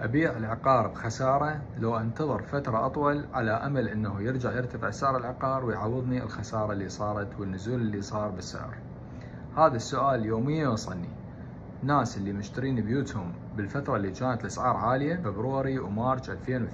أبيع العقار بخسارة لو أنتظر فترة أطول على أمل أنه يرجع يرتفع سعر العقار ويعوضني الخسارة اللي صارت والنزول اللي صار بالسعر؟ هذا السؤال يوميا يوصلني. ناس اللي مشترين بيوتهم بالفترة اللي كانت الأسعار عالية، فبروري ومارس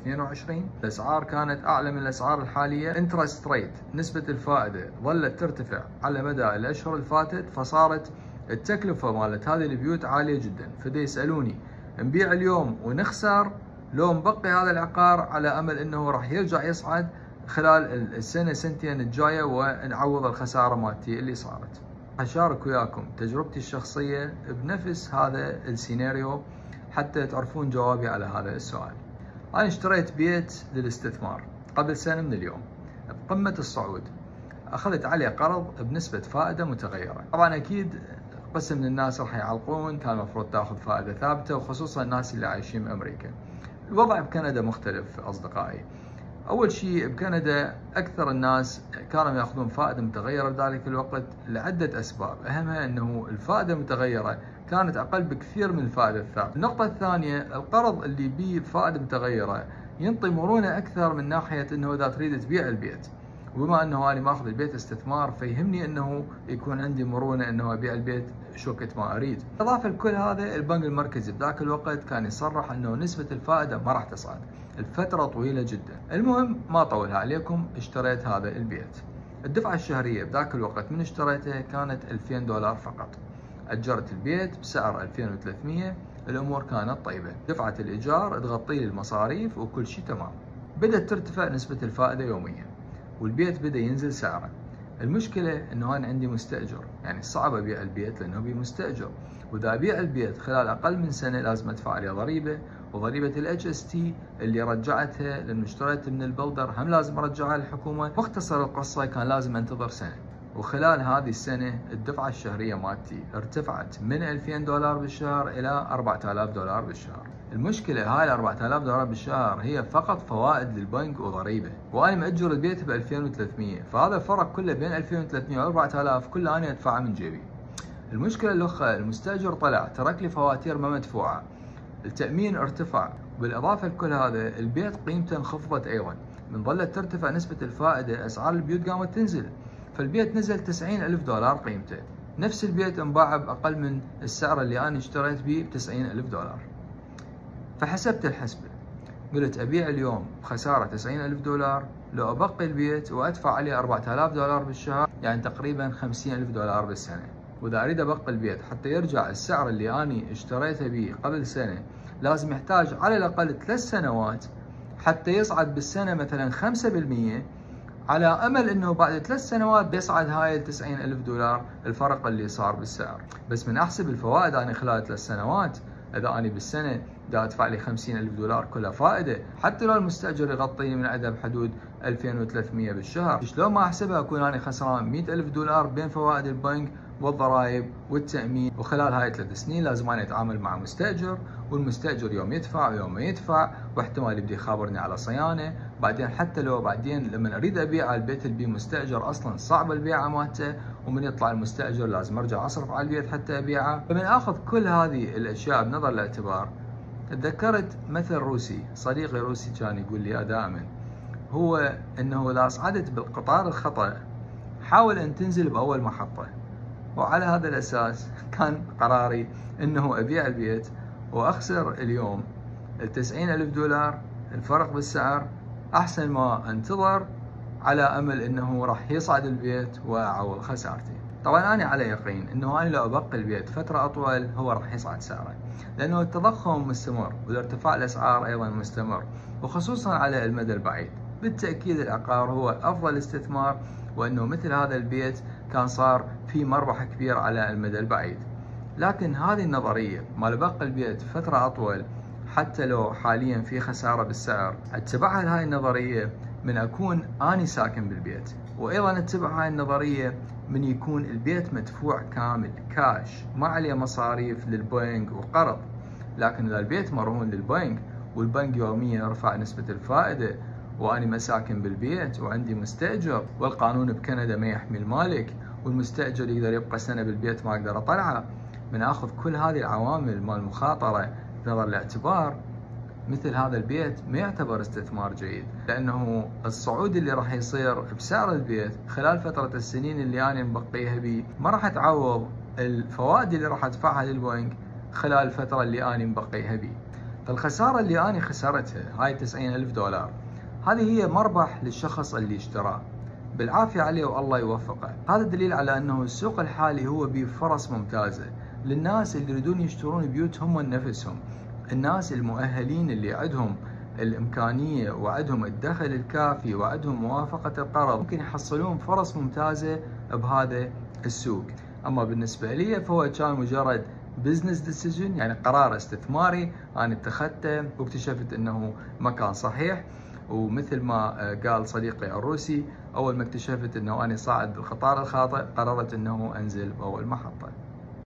2022 الأسعار كانت أعلى من الأسعار الحالية. انترست ريت، نسبة الفائدة، ظلت ترتفع على مدى الأشهر اللي فاتت، فصارت التكلفة مالت هذه البيوت عالية جدا. فدي يسألوني نبيع اليوم ونخسر لو نبقي هذا العقار على أمل أنه راح يرجع يصعد خلال السنة سنتين الجاية ونعوض الخسارة مالتي اللي صارت. أشارك وياكم تجربتي الشخصية بنفس هذا السيناريو حتى تعرفون جوابي على هذا السؤال. أنا اشتريت بيت للاستثمار قبل سنة من اليوم بقمة الصعود، أخذت عليه قرض بنسبة فائدة متغيرة. طبعا أكيد قسم من الناس راح يعلقون كان المفروض تاخذ فائدة ثابتة، وخصوصا الناس اللي عايشين بأمريكا. الوضع بكندا مختلف أصدقائي. أول شيء بكندا أكثر الناس كانوا يأخذون فائدة متغيرة بذلك الوقت لعدة أسباب، أهمها أنه الفائدة المتغيرة كانت أقل بكثير من الفائدة الثابتة. النقطة الثانية، القرض اللي بيه فائدة متغيرة ينطي مرونة أكثر من ناحية أنه إذا تريد تبيع البيت، وبما أنه أنا ماخذ البيت استثمار فيهمني أنه يكون عندي مرونة أنه أبيع البيت شو وقت ما أريد. إضافة لكل هذا، البنك المركزي بذاك الوقت كان يصرح أنه نسبة الفائدة ما راح تصعد الفترة طويلة جدا. المهم ما طولها عليكم، اشتريت هذا البيت. الدفعة الشهرية بذاك الوقت من اشتريته كانت $2000 فقط. أجرت البيت بسعر 2300. الأمور كانت طيبة، دفعة الإيجار تغطي لي المصاريف وكل شيء تمام. بدأت ترتفع نسبة الفائدة يوميا والبيت بدأ ينزل سعره. المشكلة انه انا عندي مستأجر، يعني صعب ابيع البيت لانه بي مستأجر، واذا ابيع البيت خلال اقل من سنة لازم ادفع عليه ضريبة، وضريبة HST اللي رجعتها لانه اشتريت من البلدر هم لازم ارجعها للحكومة. مختصر القصة كان لازم انتظر سنة، وخلال هذه السنة الدفعة الشهرية مالتي ارتفعت من $2000 بالشهر الى $4000 بالشهر. المشكلة هاي $4000 بالشهر هي فقط فوائد للبنك وضريبة، وانا مأجر البيت ب 2300، فهذا الفرق كله بين 2300 و 4000 كله انا ادفعه من جيبي. المشكلة الاخرى، المستأجر طلع ترك لي فواتير ما مدفوعة، التأمين ارتفع، بالاضافة لكل هذا البيت قيمته انخفضت ايضا. من ظلت ترتفع نسبة الفائدة اسعار البيوت قامت تنزل، فالبيت نزل $90,000 قيمته. نفس البيت انباع باقل من السعر اللي انا اشتريت به ب $90,000. فحسبت الحسبة، قلت أبيع اليوم بخسارة $90,000 لو أبقي البيت وأدفع عليه $4000 بالشهر، يعني تقريبا $50,000 بالسنة. وإذا أريد أبقي البيت حتى يرجع السعر اللي أنا اشتريته به قبل سنة، لازم يحتاج على الأقل 3 سنوات حتى يصعد بالسنة مثلا 5%، على أمل أنه بعد 3 سنوات بيصعد هاي $90,000 الفرق اللي صار بالسعر. بس من أحسب الفوائد أنا خلال 3 سنوات، إذا أنا بالسنة دا أدفع لي $50,000 كلها فائدة، حتى لو المستأجر يغطيني من عندها بحدود 2300 بالشهر، شلون ما أحسبها أكون أنا خسران $100,000 بين فوائد البنك والضرائب والتأمين. وخلال هاي 3 سنين لازم أنا أتعامل مع مستأجر، والمستأجر يوم يدفع ويوم ما يدفع، واحتمال يبدي يخابرني على صيانة. بعدين حتى لو بعدين لما أريد أبيع البيت اللي بيه مستأجر أصلا صعب البيعة مالته، ومن يطلع المستأجر لازم أرجع أصرف على البيت حتى أبيعه. فمن آخذ كل هذه الأشياء بنظر الاعتبار، تذكرت مثل روسي، صديقي روسي كان يقول لي دائما، هو انه اذا صعدت بالقطار الخطأ حاول ان تنزل باول محطة. وعلى هذا الاساس كان قراري انه ابيع البيت واخسر اليوم $90,000 الفرق بالسعر، احسن ما انتظر على امل انه راح يصعد البيت واعوض خسارتي. طبعا انا على يقين انه انا لو ابقي البيت فترة اطول هو راح يصعد سعره، لانه التضخم مستمر والارتفاع الاسعار ايضا مستمر، وخصوصا على المدى البعيد. بالتأكيد العقار هو افضل استثمار، وانه مثل هذا البيت كان صار في مربح كبير على المدى البعيد. لكن هذه النظرية مال بقى البيت فترة اطول حتى لو حاليا في خسارة بالسعر، اتبعها هاي النظرية من اكون اني ساكن بالبيت، وايضا اتبع هاي النظرية من يكون البيت مدفوع كامل كاش ما عليه مصاريف للبنك وقرض. لكن اذا البيت مرهون للبنك والبنك يوميا يرفع نسبة الفائدة، واني ما ساكن بالبيت وعندي مستأجر، والقانون بكندا ما يحمي المالك، والمستأجر يقدر يبقى سنة بالبيت ما اقدر اطلعه، من اخذ كل هذه العوامل مال المخاطرة بنظر الاعتبار، مثل هذا البيت ما يعتبر استثمار جيد، لأنه الصعود اللي راح يصير بسعر البيت خلال فترة السنين اللي أنا مبقيها بيه ما راح تعوض الفوائد اللي راح أدفعها للبنك خلال الفترة اللي أنا مبقيها بيه. فالخسارة اللي أنا خسرتها هاي 90,000 دولار، هذه هي مربح للشخص اللي اشتراه، بالعافية عليه والله يوفقه. هذا دليل على أنه السوق الحالي هو بفرص ممتازة للناس اللي يريدون يشترون بيوت هم نفسهم، الناس المؤهلين اللي عندهم الإمكانية وعندهم الدخل الكافي وعندهم موافقة القرض، ممكن يحصلون فرص ممتازة بهذا السوق. أما بالنسبة لي فهو كان مجرد بزنس ديسيجن، يعني قرار استثماري أنا اتخذته واكتشفت أنه ما كان صحيح. ومثل ما قال صديقي الروسي، أول ما اكتشفت أنه أنا صاعد بالخطار الخاطئ قررت أنه أنزل بأول محطة.